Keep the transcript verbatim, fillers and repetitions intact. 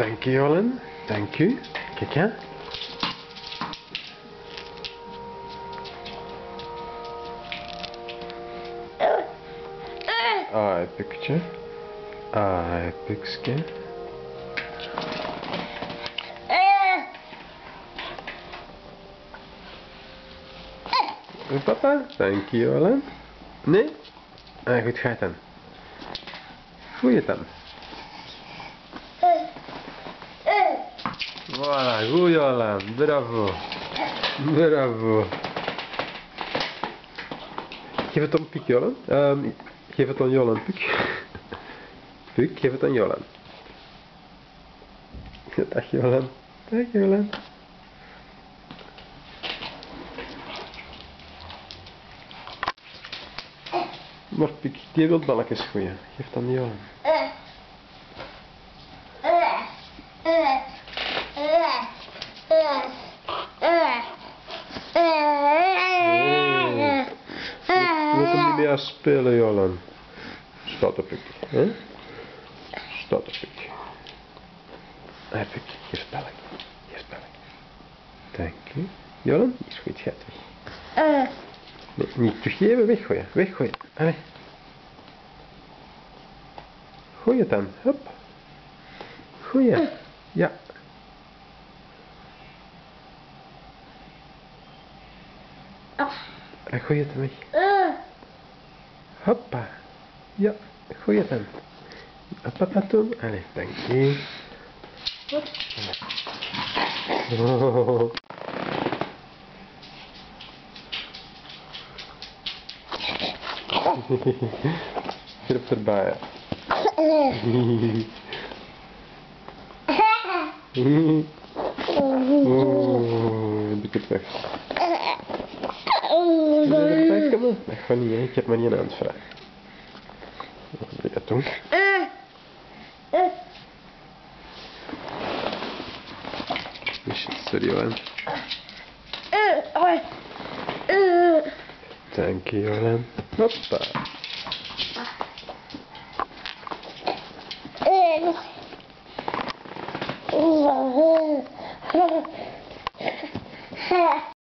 Dank u, Jolan. Dank u. Kijk, hè. Ai, pukje. Ai, pukske. Papa, dank je, Jolan. Nee? Ah, goed, gaat dan. Goeie dan. Voilà, goed, Jolan. Bravo. Bravo. Geef het aan Puk, Jolan. Um, geef het aan Jolan, Puk. Puk, geef het aan Jolan. Dag, Jolan. Dag, Jolan. Maar Puk, die wil balletjes gooien. Geef het aan Jolan. Moet hem niet meer spelen, Jolan. Staat op Puk. Hè? Staat op Puk. Ah, Puk, geef het balletje. Geef het balletje. Dank u. Jolan, is goed, gaat weg. Nee, niet teruggeven, weggooien. Weggooien. Allee. Gooi het dan. Hop. Goeie. Ja. En gooi het weg. Hoppa. Ja, gooi het dan. Papa doen. Allee, dank je. Oh. Grip erbij. Oh, doe ik het weg. Wil je erbij komen? Dat gaat niet, hè. Ik heb maar niet een hand vrij. Wat wil je dat doen? Sorry, Jolan. Dank je, Jolan. Hoppa.